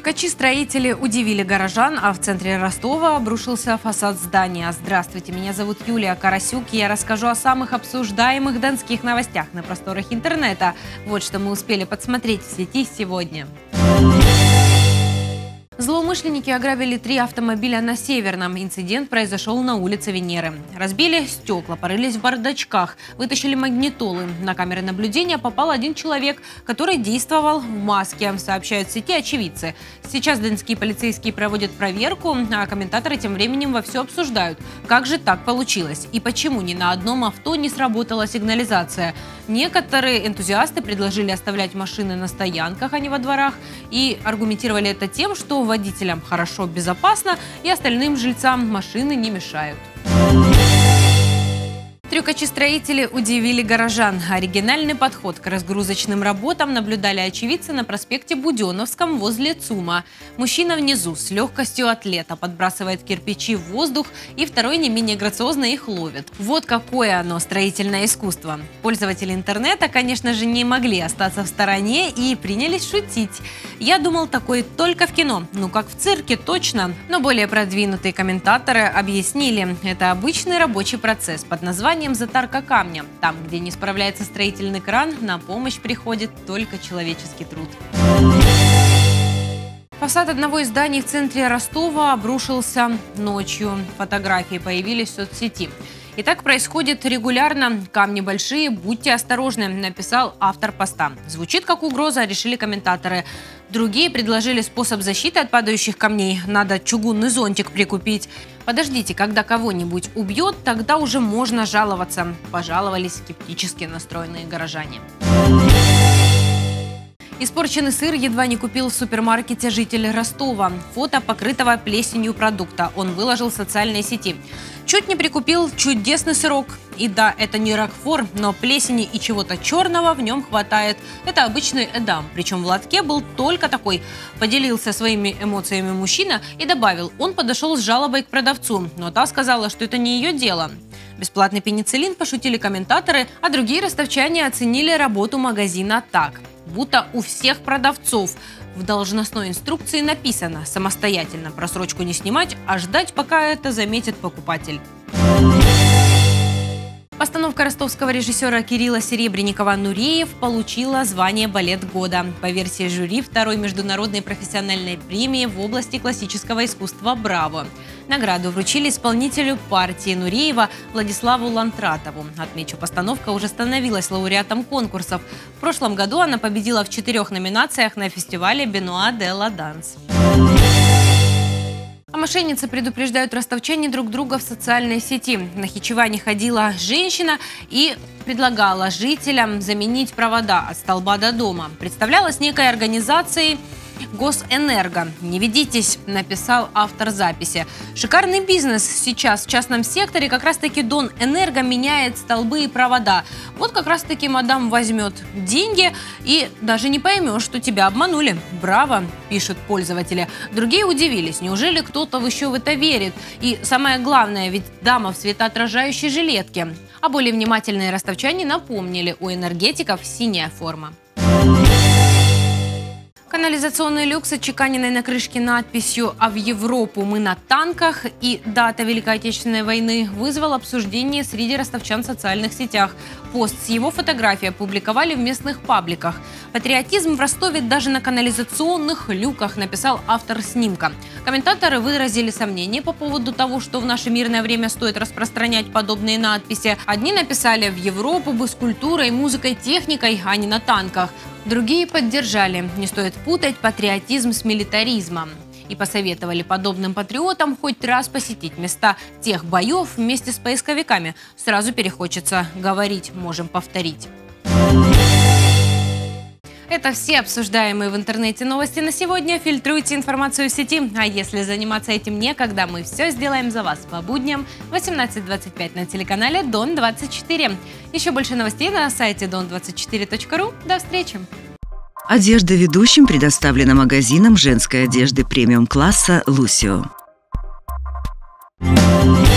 Трюкачи-строители удивили горожан, а в центре Ростова обрушился фасад здания. Здравствуйте, меня зовут Юлия Карасюк, и я расскажу о самых обсуждаемых донских новостях на просторах интернета. Вот что мы успели подсмотреть в сети сегодня. Злоумышленники ограбили 3 автомобиля на Северном. Инцидент произошел на улице Венеры. Разбили стекла, порылись в бардачках, вытащили магнитолы. На камеры наблюдения попал один человек, который действовал в маске, сообщают в сети очевидцы. Сейчас донские полицейские проводят проверку, а комментаторы тем временем вовсю обсуждают, как же так получилось и почему ни на одном авто не сработала сигнализация. Некоторые энтузиасты предложили оставлять машины на стоянках, а не во дворах, и аргументировали это тем, что водителям хорошо, безопасно, и остальным жильцам машины не мешают. Трюкачи-строители удивили горожан. Оригинальный подход к разгрузочным работам наблюдали очевидцы на проспекте Буденновском возле ЦУМа. Мужчина внизу с легкостью атлета подбрасывает кирпичи в воздух, и второй не менее грациозно их ловит. Вот какое оно строительное искусство. Пользователи интернета, конечно же, не могли остаться в стороне и принялись шутить. Я думал, такое только в кино, ну как в цирке, точно. Но более продвинутые комментаторы объяснили, это обычный рабочий процесс под названием затарка камня. Там, где не справляется строительный кран, на помощь приходит только человеческий труд. Фасад одного из зданий в центре Ростова обрушился ночью. Фотографии появились в соцсети. И так происходит регулярно. Камни большие, будьте осторожны, написал автор поста. Звучит как угроза, решили комментаторы. Другие предложили способ защиты от падающих камней. Надо чугунный зонтик прикупить. Подождите, когда кого-нибудь убьет, тогда уже можно жаловаться. Пожаловались скептически настроенные горожане. Испорченный сыр едва не купил в супермаркете житель Ростова. Фото покрытого плесенью продукта он выложил в социальные сети. Чуть не прикупил чудесный сырок. И да, это не рокфор, но плесени и чего-то черного в нем хватает. Это обычный эдам, причем в лотке был только такой. Поделился своими эмоциями мужчина и добавил, он подошел с жалобой к продавцу, но та сказала, что это не ее дело. Бесплатный пенициллин, пошутили комментаторы, а другие ростовчане оценили работу магазина так. Будто у всех продавцов в должностной инструкции написано самостоятельно просрочку не снимать, а ждать, пока это заметит покупатель. Постановка ростовского режиссера Кирилла Серебренникова «Нуреев» получила звание «Балет года». По версии жюри второй международной профессиональной премии в области классического искусства «Браво». Награду вручили исполнителю партии Нуреева Владиславу Лантратову. Отмечу, постановка уже становилась лауреатом конкурсов. В прошлом году она победила в 4 номинациях на фестивале «Бенуа де ла Данс». А мошенницы предупреждают ростовчане друг друга в социальной сети. В Нахичеване ходила женщина и предлагала жителям заменить провода от столба до дома. Представлялась некой организацией «Госэнерго». «Не ведитесь», написал автор записи. Шикарный бизнес сейчас в частном секторе. Как раз-таки Донэнерго меняет столбы и провода. Вот как раз-таки мадам возьмет деньги и даже не поймешь, что тебя обманули. Браво, пишут пользователи. Другие удивились. Неужели кто-то еще в это верит? И самое главное, ведь дама в светоотражающей жилетке. А более внимательные ростовчане напомнили, у энергетиков синяя форма. Канализационный люк с отчеканенной на крышке надписью «А в Европу мы на танках» и дата Великой Отечественной войны вызвал обсуждение среди ростовчан в социальных сетях. Пост с его фотографией опубликовали в местных пабликах. «Патриотизм в Ростове даже на канализационных люках», написал автор снимка. Комментаторы выразили сомнения по поводу того, что в наше мирное время стоит распространять подобные надписи. Одни написали «В Европу бы с культурой, музыкой, техникой, а не на танках». Другие поддержали. Не стоит путать патриотизм с милитаризмом. И посоветовали подобным патриотам хоть раз посетить места тех боев вместе с поисковиками. Сразу перехочется говорить, можем повторить. Это все обсуждаемые в интернете новости на сегодня. Фильтруйте информацию в сети. А если заниматься этим некогда, мы все сделаем за вас по будням в 18:25 на телеканале Дон-24. Еще больше новостей на сайте don24.ru. До встречи! Одежда ведущим предоставлена магазином женской одежды премиум-класса «Лусио».